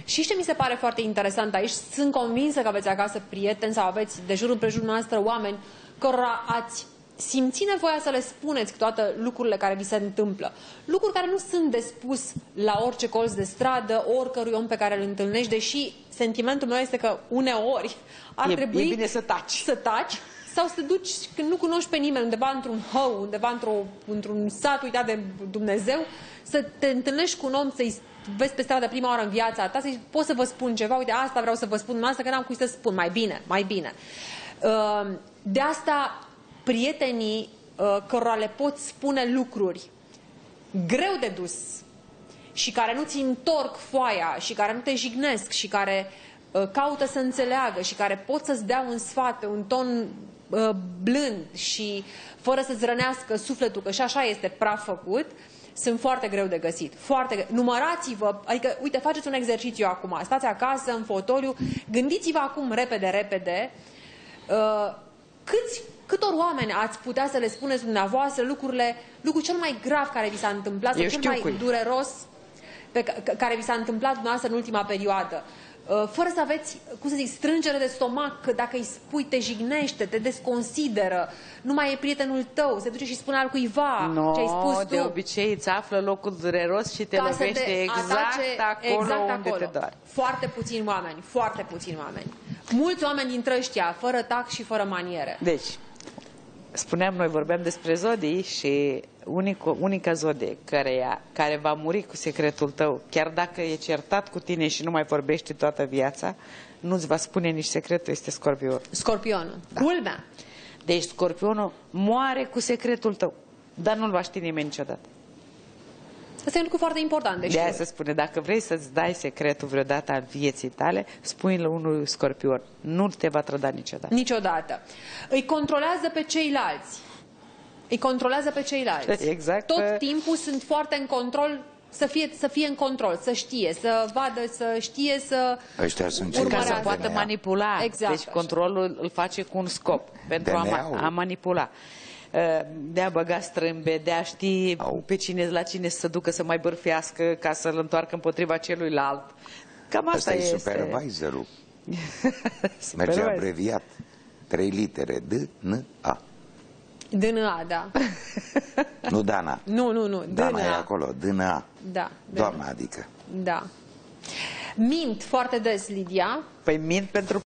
Și ce mi se pare foarte interesant aici, sunt convinsă că aveți acasă prieteni sau aveți de jur împrejurul noastră oameni cărora ați simți nevoia să le spuneți toate lucrurile care vi se întâmplă. Lucruri care nu sunt de spus la orice colț de stradă, oricărui om pe care îl întâlnești, deși sentimentul meu este că uneori ar trebui e bine să taci. Să taci sau să te duci când nu cunoști pe nimeni, undeva într-un hău, undeva într-un sat uitat de Dumnezeu, să te întâlnești cu un om, să-i vezi pe stradă prima oară în viața ta, să-i pot să vă spun ceva, uite, asta vreau să vă spun, asta că n-am cui să spun, mai bine. De asta prietenii cărora le poți spune lucruri greu de dus și care nu ți întorc foaia și care nu te jignesc și care caută să înțeleagă și care pot să-ți dea un sfat pe un ton blând și fără să-ți rănească sufletul, că și așa este praf făcut, sunt foarte greu de găsit. Numărați-vă, adică, uite, faceți un exercițiu acum, stați acasă, în fotoliu, gândiți-vă acum repede, câtor oameni ați putea să le spuneți dumneavoastră lucrul cel mai grav care vi s-a întâmplat, sau cel mai dureros care vi s-a întâmplat dumneavoastră în ultima perioadă, fără să aveți, cum să zic, strângere de stomac, că dacă îi spui te jignește, te desconsideră, nu mai e prietenul tău, se duce și spune al cuiva ce ai spus tu. De obicei îți află locul dureros și te lovește exact acolo unde te doare. Foarte puțini oameni. Mulți oameni dintre ăștia, fără tact și fără maniere. Deci, spuneam, noi vorbeam despre zodii și unica zodie care va muri cu secretul tău, chiar dacă e certat cu tine și nu mai vorbește toată viața, nu-ți va spune nici secretul, este Scorpionul. Scorpionul. Da. Culmea. Deci Scorpionul moare cu secretul tău, dar nu-l va ști nimeni niciodată. Asta e un lucru foarte important. De aia se spune, dacă vrei să-ți dai secretul vreodată al vieții tale, spui-l unui Scorpion. Nu te va trăda niciodată. Niciodată. Îi controlează pe ceilalți. Exact. Tot timpul sunt foarte în control, să fie în control, să știe, să vadă, să știe, să urmărească. Ca să poată manipula. Exact, deci controlul îl face cu un scop, pentru a manipula. De a băga strâmbe, de a ști la cine să se ducă să mai bârfească ca să-l întoarcă împotriva celuilalt. Cam asta este. Supervisorul. Merge abreviat. 3 litere. D-N-A. D-N-A, da. Nu Dana. Nu. Dana e acolo. D-N-A. Da. Doamna, adică. Da. Mint foarte des, Lidia. Păi mint pentru